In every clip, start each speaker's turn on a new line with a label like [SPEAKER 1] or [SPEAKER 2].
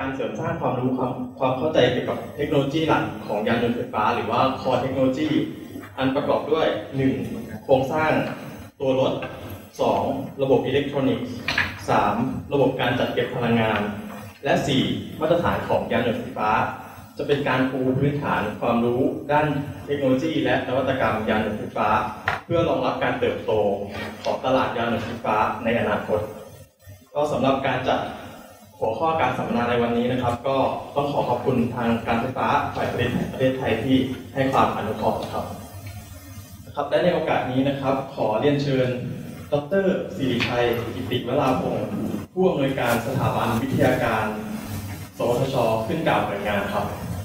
[SPEAKER 1] การเสริมสร้างความรู้ความเข้าใจเกี่ยวกับเทคโนโลยีหลักของยานยนต์ไฟฟ้าหรือว่า Core Technology อันประกอบด้วย 1. โครงสร้างตัวรถ 2. ระบบอิเล็กทรอนิกส์ 3. ระบบการจัดเก็บพลังงานและ 4. มาตรฐานของยานยนต์ไฟฟ้าจะเป็นการปูพื้นฐานความรู้ด้านเทคโนโลยีและนวัตกรรมยานยนต์ไฟฟ้าเพื่อรองรับการเติบโตของตลาดยานยนต์ไฟฟ้าในอนาคตก็สำหรับการจัดหัวข้อการสัมมนาในวันนี้นะครับก็ต้องขอบคุณทางการไฟฟ้าฝ่ายผลิตแห่งประเทศไทยที่ให้ความอนุเคราะห์ครับและในโอกาสนี้นะครับขอเรียนเชิญดร.ศิริชัยกิติวราพงศ์ผู้อำนวยการสถาบันวิทยาการสวทช.ขึ้นกล่าวเปิดงานครับ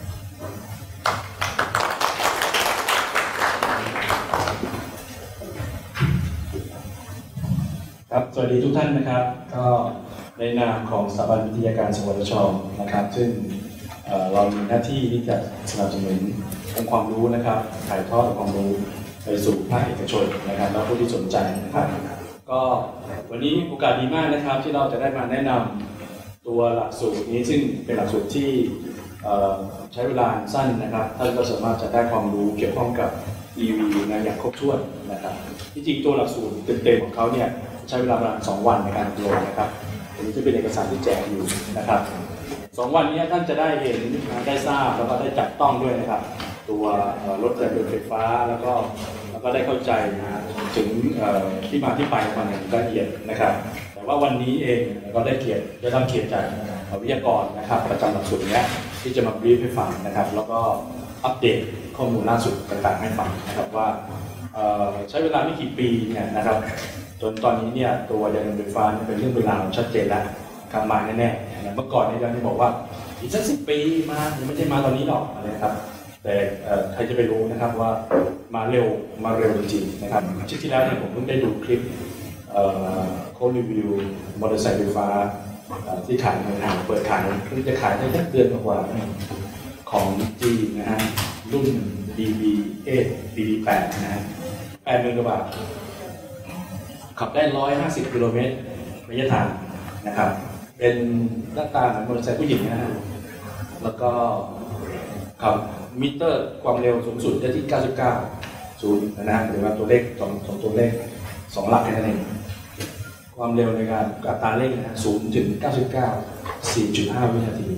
[SPEAKER 2] ครับสวัสดีทุกท่านนะครับก็ในนามของสถาบันวิทยาการสวทช.นะครับซึ่งเรามีหน้าที่ที่จะสนับสนุนองค์ความรู้นะครับถ่ายทอดองค์ความรู้ไปสู่ภาคเอกชนนะครับและผู้ที่สนใจนะครับก็วันนี้โอกาสดีมากนะครับที่เราจะได้มาแนะนำตัวหลักสูตรนี้ซึ่งเป็นหลักสูตรที่ใช้เวลาสั้นนะครับท่านก็สามารถจะได้ความรู้เกี่ยวข้องกับ EV นะอย่างครบถ้วนนะครับที่จริงตัวหลักสูตรเต็มๆของเขาเนี่ยใช้เวลาประมาณ2 วันในการโหลดนะครับอันนี้จะเป็นเอกสารที่แจกอยู่นะครับ2 วันนี้ท่านจะได้เห็นได้ทราบแล้วก็ได้จับต้องด้วยนะครับตัวรถยานยนต์ไฟฟ้าแล้วก็ได้เข้าใจถึงที่มาที่ไปของมันอย่างละเอียดนะครับแต่ว่าวันนี้เองก็ได้รับเกียรติจากวิทยากรนะครับประจำหลักสูตรนี้ที่จะมาบรีฟให้ฟังนะครับแล้วก็อัปเดตข้อมูลล่าสุดต่างๆให้ฟังนะครับว่าใช้เวลาไม่กี่ปีเนี่ยนะครับจนตอนนี้เนี่ยตัวยานยนต์ไฟฟ้าเป็นเรื่องเป็นราวชัดเจนแล้วการมาแน่ๆเมื่อก่อนเนี่ยเราจะบอกว่าอีกสัก10 ปีมาไม่ใช่มาตอนนี้หรอกนะครับแต่ใครจะไปรู้นะครับว่ามาเร็วจริงๆนะครับอาทิตย์ที่แล้วเนี่ยผมเพิ่งได้ดูคลิปเขารีวิวมอเตอร์ไซค์ไฟฟ้าที่ขายในห้างเปิดขายเพิ่งจะขายได้แค่เดือนกว่าของจีนนะฮะรุ่น DB8 DB8 นะฮะ80,000 กว่าบาทขับได้150 กิโลเมตรระยะทางนะครับเป็นหน้าตาเหมือนมอเตอร์ไซค์ผู้หญิงนะฮะแล้วก็ขับมิเตอร์ความเร็วสูงสุดได้ที่99 0นะฮะหรือว่าตัวเลข2ตัวเลข2 หลักแค่นั้นเองความเร็วในการอัตราเร่งนะ0 ถึง 99 4.5 วินาที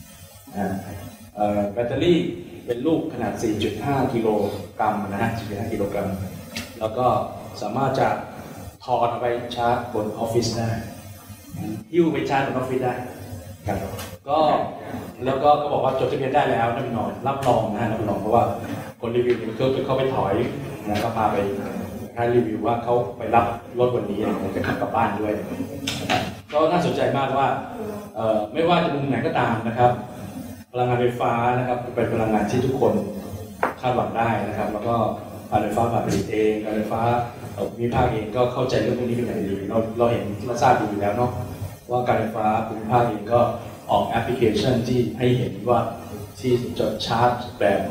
[SPEAKER 2] แบตเตอรี่เป็นลูกขนาด 4.5 กิโลกรัมนะฮะ 4.5 กิโลกรัมแล้วก็สามารถจะถอดเอาไปชาร์จบนออฟฟิศได้หิ้วไปชาร์จบนออฟฟิศได้ครับแล้วก็บอกว่าจดทะเบียนได้แล้วแน่นอนรับรองนะรับรองเพราะว่าคนรีวิวเขาไปถอยนะก็พาไปให้รีวิวว่าเขาไปรับรถวันนี้จะขับกลับบ้านด้วยก็น่าสนใจมากว่าไม่ว่าจะมุมไหนก็ตามนะครับพลังงานไฟฟ้านะครับเป็นพลังงานที่ทุกคนคาดหวังได้นะครับแล้วก็การไฟฟ้าฝ่ายผลิตเองการไฟฟ้าภูมิภาคเองก็เข้าใจเรื่องพวกนี้เป็นอย่างดีเราเห็นเราทราบดีอยู่แล้วเนาะว่าการไฟฟ้าภูมิภาคเองก็ออกแอปพลิเคชันที่ให้เห็นว่าที่จะชาร์จแบบ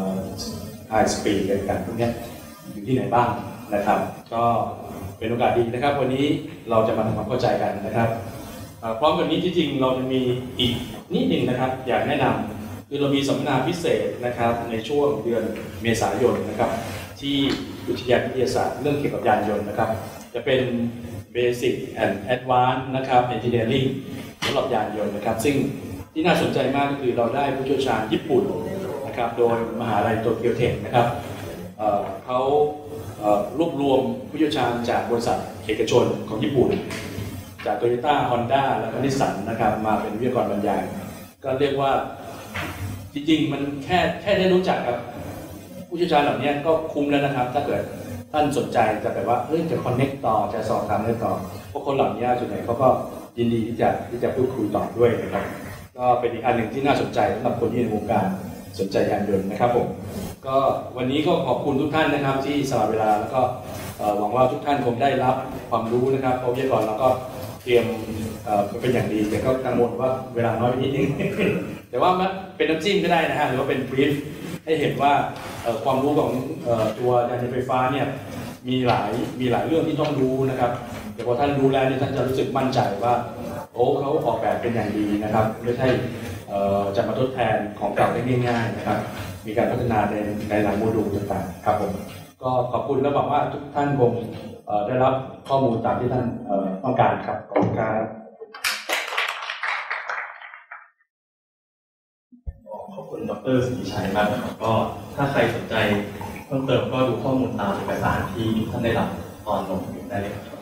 [SPEAKER 2] high speed กันพวกนี้อยู่ที่ไหนบ้างนะครับก็เป็นโอกาสดีนะครับวันนี้เราจะมาทำความเข้าใจกันนะครับพร้อมกันนี้ที่จริงเราจะมีอีกนิดหนึ่งนะครับอยากแนะนำคือเรามีสัมมนาพิเศษนะครับในช่วงเดือนเมษายนนะครับที่วิทยาศาสตร์เรื่องเกี่ยวกับยานยนต์นะครับจะเป็น Basic and Advanced นะครับ Engineering สำหรับยานยนต์นะครับซึ่งที่น่าสนใจมากก็คือเราได้ผู้เชี่ยวชาญญี่ปุ่นนะครับโดยมหาลัยโตเกียวเทคนะครับเขารวบรวมผู้เชี่ยวชาญจากบริษัทเอกชนของญี่ปุ่นจาก Toyota Honda และก็ Nissan นะครับมาเป็นวิทยากรบรรยายก็เรียกว่าจริงๆมันแค่ได้รู้จักกับผู้เชี่ยวชาญเหล่านี้ก็คุ้มแล้วนะครับถ้าเกิดท่านสนใจจะแบบว่าจะ connect ต่อจะสอบถามได้ต่อเพราะคนเหล่านี้ส่วนใหญ่เขาก็ยินดีที่จะพูดคุยต่อด้วยนะครับก็เป็นอีกอันหนึ่งที่น่าสนใจสำหรับคนที่ในวงการสนใจยานยนต์นะครับผมก็วันนี้ก็ขอบคุณทุกท่านนะครับที่สละเวลาแล้วก็หวังว่าทุกท่านคงได้รับความรู้นะครับเพราะวิทยากรเราก็เตรียมเป็นอย่างดีแต่ก็กังวลว่าเวลาน้อยไปนิดนึง แต่ว่าเป็นน้ำจิ้มก็ได้นะฮะหรือว่าเป็นบรีฟให้เห็นว่าความรู้ของตัวยานยนต์ไฟฟ้าเนี่ยมีหลายเรื่องที่ต้องรู้นะครับแต่พอท่านรู้แล้วเนี่ยท่านจะรู้สึกมั่นใจว่าโอเขาออกแบบเป็นอย่างดีนะครับไม่ใช่จะมาทดแทนของเก่าได้ง่ายๆนะครับมีการพัฒนาในหลายโมดูลต่างๆครับผมก็ขอบคุณและหวังว่าทุกท่านคงได้รับข้อมูลตามที่ท่านต้องการครับขอบคุณครับ
[SPEAKER 1] ขอบคุณดร.สิทธิชัยมากนะครับก็ถ้าใครสนใจเพิ่มเติมก็ดูข้อมูลตามเอกสารที่ท่านได้รับตอนลงได้เลยครับ